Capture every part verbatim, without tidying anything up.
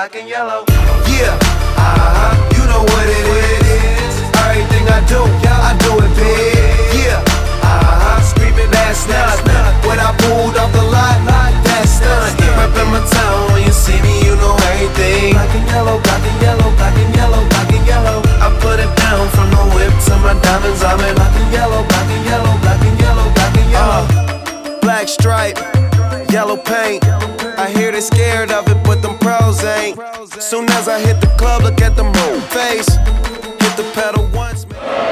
black and yellow. Yeah, uh-huh, you know what it is. Everything I do, I do it big. Yeah, uh-huh, screaming that's not when I pulled off the lot, that's done. Reppin' my town, when you see me, you know everything. Black and yellow, black and yellow, black and yellow, black and yellow. I put it down from the whip to my diamonds. I'm in black and yellow, black and yellow, black and yellow, black and yellow. Uh, black stripe, yellow paint. I hear they scared of it, but them pros ain't. Soon as I hit the club, look at them whole face. Hit the pedal once,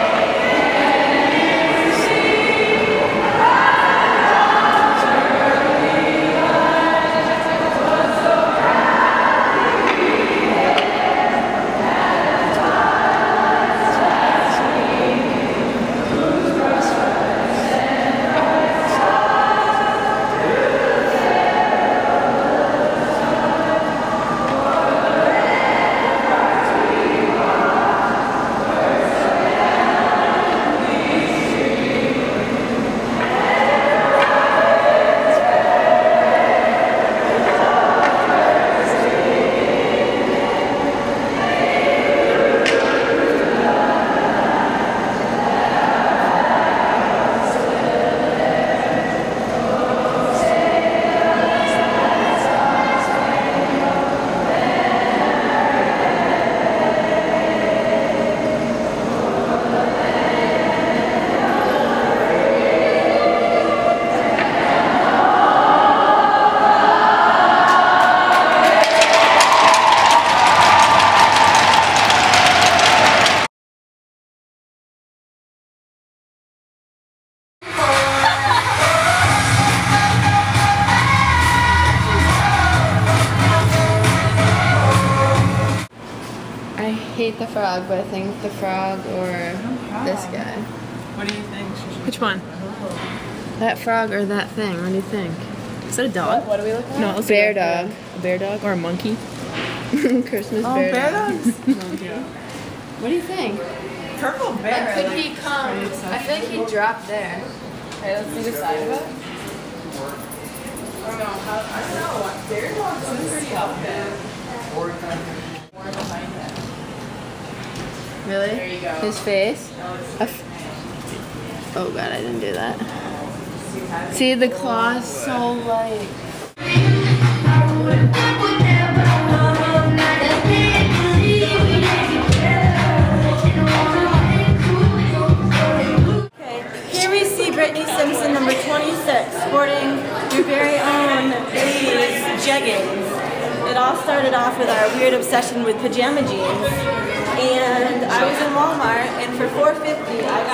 I hate the frog, but I think the frog or this guy. What do you think? Which one? That frog or that thing. What do you think? Is that a dog? What, what are we looking at? No, it's Bear a dog. A bear dog or a monkey? Christmas Oh, bear, bear dog. dogs? What do you think? Purple bear. Could he come? I feel like he dropped there. Okay, let's see the side of it. I don't know. How, I don't know. Bear dogs are pretty up there. Or behind it. Really? There you go. His face? Oh god, I didn't do that. See, the claw's so light. Here we see Brittany Simpson, number twenty-six, sporting your very own Lay's jeggings. It all started off with our weird obsession with pajama jeans. And I was in Walmart, and for four fifty, I